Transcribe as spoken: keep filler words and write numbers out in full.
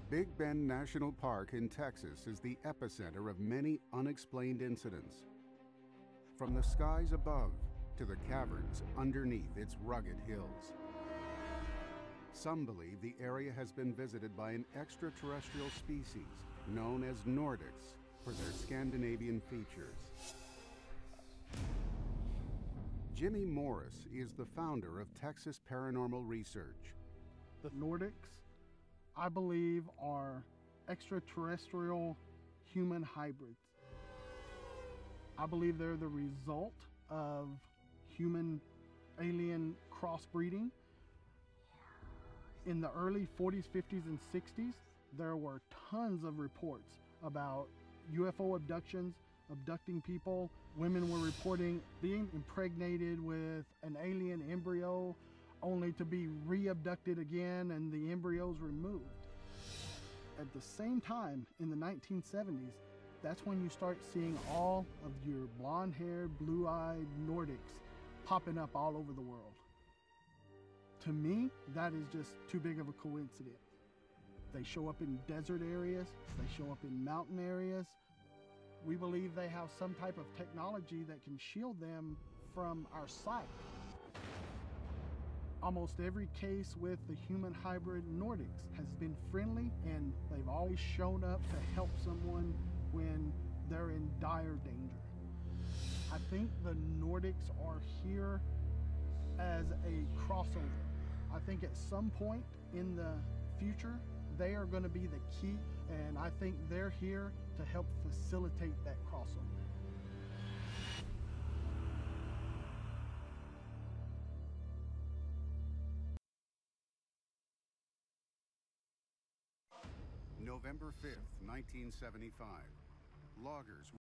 Big Bend National Park in Texas is the epicenter of many unexplained incidents. From the skies above to the caverns underneath its rugged hills. Some believe the area has been visited by an extraterrestrial species known as Nordics for their Scandinavian features. Jimmy Morris is the founder of Texas Paranormal Research. The Nordics, I believe, are extraterrestrial human hybrids. I believe they're the result of human alien crossbreeding. In the early forties, fifties, and sixties, there were tons of reports about U F O abductions, abducting people. Women were reporting being impregnated with an alien embryo only to be re-abducted again and the embryos removed. At the same time, in the nineteen seventies, that's when you start seeing all of your blonde-haired, blue-eyed Nordics popping up all over the world. To me, that is just too big of a coincidence. They show up in desert areas, they show up in mountain areas. We believe they have some type of technology that can shield them from our sight. Almost every case with the human hybrid Nordics has been friendly, and they've always shown up to help someone when they're in dire danger. I think the Nordics are here as a crossover. I think at some point in the future, they are going to be the key, and I think they're here to help facilitate that crossover. November fifth, nineteen seventy-five. Loggers